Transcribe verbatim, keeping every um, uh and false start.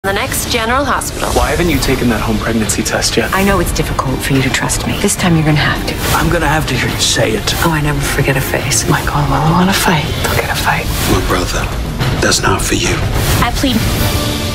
The next General Hospital. Why haven't you taken that home pregnancy test yet? I know it's difficult for you to trust me. This time you're gonna have to. I'm gonna have to hear you say it. Oh, I never forget a face. Michael and Lila want to fight. They'll get a fight. My brother, that's not for you. I plead.